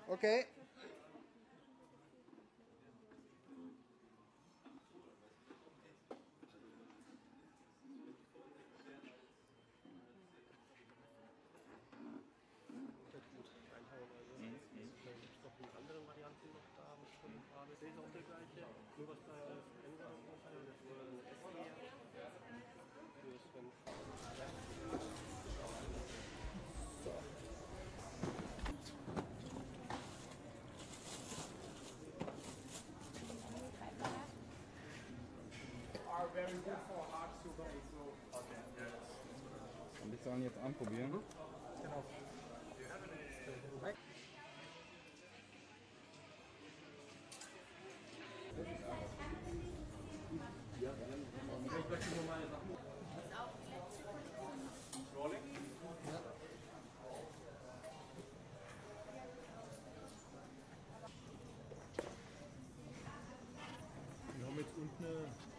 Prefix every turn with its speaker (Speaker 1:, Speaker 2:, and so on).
Speaker 1: Okay.
Speaker 2: Dann gibt es noch in anderen Varianten noch da, was ich schon habe. Der ist auch der gleiche, nur was da Änderungen ist, das ist ein S hier.
Speaker 3: Are very good for hard sugar.
Speaker 1: Und ich soll jetzt anprobieren.
Speaker 3: Genau.
Speaker 2: Ich möchte nur meine Sachen. Rolling? Ja.
Speaker 3: Wir haben jetzt unten eine